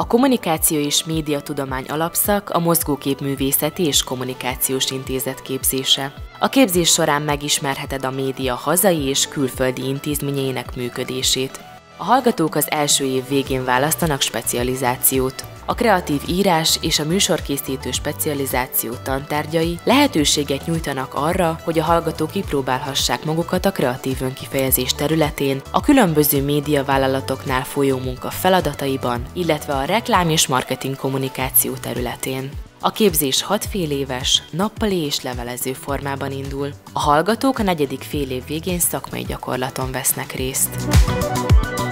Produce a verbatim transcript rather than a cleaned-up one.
A Kommunikáció és Médiatudomány alapszak a Mozgóképművészeti és Kommunikációs Intézet képzése. A képzés során megismerheted a média hazai és külföldi intézményeinek működését. A hallgatók az első év végén választanak specializációt. A kreatív írás és a műsorkészítő specializáció tantárgyai lehetőséget nyújtanak arra, hogy a hallgatók kipróbálhassák magukat a kreatív önkifejezés területén, a különböző médiavállalatoknál folyó munka feladataiban, illetve a reklám és marketing kommunikáció területén. A képzés hat féléves, nappali és levelező formában indul. A hallgatók a negyedik félév végén szakmai gyakorlaton vesznek részt.